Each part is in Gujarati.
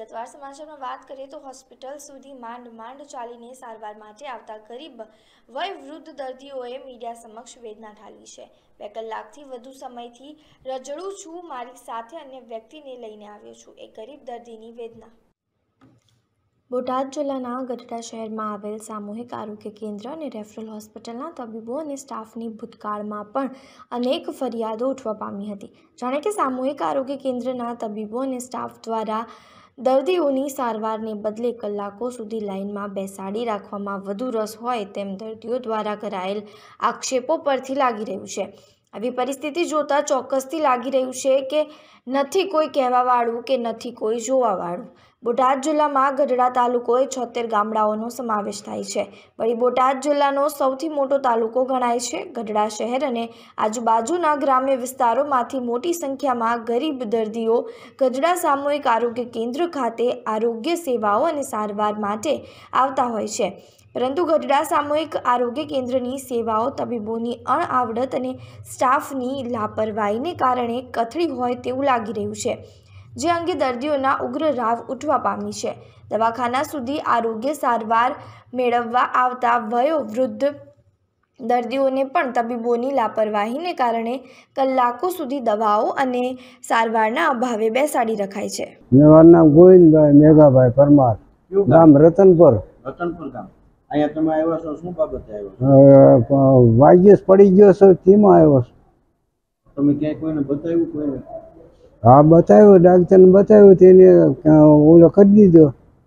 વિગતવાર સમાચારમાં વાત કરીએ તો હોસ્પિટલ સુધી માંડ ચાલીને સારવાર માટે આવતા ગરીબ વયવૃદ્ધ દર્દીઓએ મીડિયા સમક્ષ વેદના ઠાલવી છે। 2 કલાકથી વધુ સમયથી રજડું છું, મારી સાથે અન્ય વ્યક્તિને લઈને આવ્યો છું। એક ગરીબ દર્દીની વેદના। બોટાદ જિલ્લાના ગઢડા શહેરમાં આવેલ સામૂહિક આરોગ્ય કેન્દ્ર અને રેફરલ હોસ્પિટલના તબીબો અને સ્ટાફની ભૂતકાળમાં પણ અનેક ફરિયાદો ઉઠવા પામી હતી। જાણે કે સામૂહિક આરોગ્ય કેન્દ્રના તબીબો અને સ્ટાફ દ્વારા દર્દીઓની સારવારને બદલે કલાકો સુધી લાઇનમાં બેસાડી રાખવામાં વધુ રસ હોય તેમ દર્દીઓ દ્વારા કરાયેલ આક્ષેપો પરથી લાગી રહ્યું છે। આવી પરિસ્થિતિ જોતા ચોક્કસથી લાગી રહ્યું છે કે નથી કોઈ કહેવાવાળું કે નથી કોઈ જોવાવાળું। બોટાદ જિલ્લામાં ગઢડા તાલુકોએ 76 ગામડાઓનો સમાવેશ થાય છે। વળી બોટાદ જિલ્લાનો સૌથી મોટો તાલુકો ગણાય છે। ગઢડા શહેર અને આજુબાજુના ગ્રામ્ય વિસ્તારોમાંથી મોટી સંખ્યામાં ગરીબ દર્દીઓ ગઢડા સામૂહિક આરોગ્ય કેન્દ્ર ખાતે આરોગ્ય સેવાઓ અને સારવાર માટે આવતા હોય છે, પરંતુ ગઢડા સામૂહિક આરોગ્ય કેન્દ્રની સેવાઓ તબીબોની અણઆવડત અને સ્ટાફની લાપરવાહીને કારણે કથળી હોય તેવું લાગી રહ્યું છે, જે અંગે દર્દીઓના ઉગ્ર રાવ ઉઠવા પામી છે। દવાખાના સુધી આરોગ્ય સારવાર મેળવવા આવતા વયોવૃદ્ધ દર્દીઓને પણ તબીબોની લાપરવાહીને કારણે કલાકો સુધી દવાઓ અને સારવારના અભાવે બેસાડી રખાય છે। મારું નામ ગોવિંદભાઈ મેઘાભાઈ પરમાર, ગામ રતનપુર ગામ। અહીંયા તમે આવ્યા છો, શું બાબતે આવ્યા છો? વાગ્યસ પડી ગયો છે, તેમાં આવ્યો છું। તમે ક્યાંય કોઈને બતાવ્યું? કોઈને? હા, બતાવ્યું, ડાક્ટરને બતાવ્યું, તેને ઓલો કરી દીધો,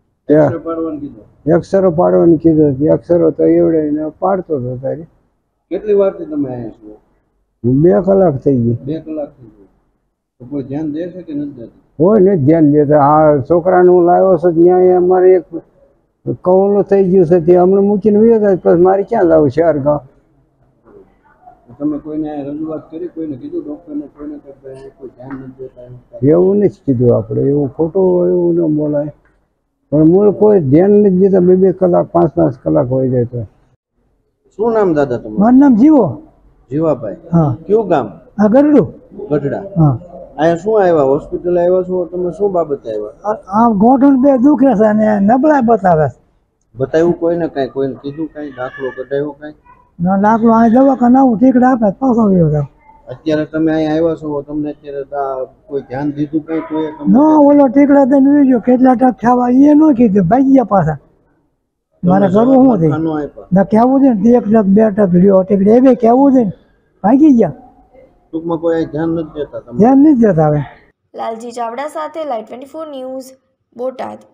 એક્સરો પાડવાનું કીધું। એક્સરો તો એવડે પાડતો હતો તારી। કેટલી વારથી તમે આવ્યા છો? 2 કલાક થઈ ગઈ। 2 કલાક થઈ ગઈ તો કોઈ ધ્યાન દે છે કે નથી દેતું? કોઈ નથી ધ્યાન દેતા। આ છોકરાને હું લાવ્યો છું ત્યાં અમારે એક કવલો થઈ ગયું છે, તે હમણાં મૂકીને વયો જાય, પછી મારે ક્યાં લાવું શહેર ગામ? તમે કોઈને રજૂઆત કરી? કોઈને કીધું? ડોક્ટરને કોઈને કોઈ ધ્યાન નથી દેતા? એવું નથી કીધું આપણે, એવું ખોટું એવું ન બોલાય, પણ મૂળ કોઈ ધ્યાન નથી દેતા। 2 કલાક 5 કલાક હોય જાય તો। શું નામ દાદા તમારું? મારું નામ જીવો જીવાભાઈ। હા। કયું ગામ? આ ગરડું ગઢડા। હા। અહીંયા શું આવ્યા? હોસ્પિટલ આવ્યા છો? તમે શું બાબતે આવ્યા? આ ગોઠણ 2 દુખે છે અને નબળા બતાવે છે। બતાવ્યું કોઈને? કઈ કોઈને કીધું? કઈ દાખલો કઢાવ્યો? કઈ ના દાખલો આ દવાખાના આવું ઠીકડા આપે પાછો ગયો હતો। અત્યારે તમે અહીંયા આવ્યા છો, તમને અત્યારે કોઈ ધ્યાન દીધું? કઈ કોઈ નો ઓલો ઠીકડા દઈને ઉઈ ગયો, કેટલા ટક ખાવા એ ન કીધું, ભાગ્યા પાછા। મારે કરવું શું છે? ના કહેવું છે ને, 1 ટક 2 ટક લ્યો ઠીકડા, એ કહેવું છે ને, ભાગી ગયા। ટૂંકમાં કોઈ ધ્યાન નથી દેતા? ધ્યાન નથી દેતા। હવે લાલજી ચાવડા સાથે લાઈવ 24 ન્યૂઝ, બોટાદ।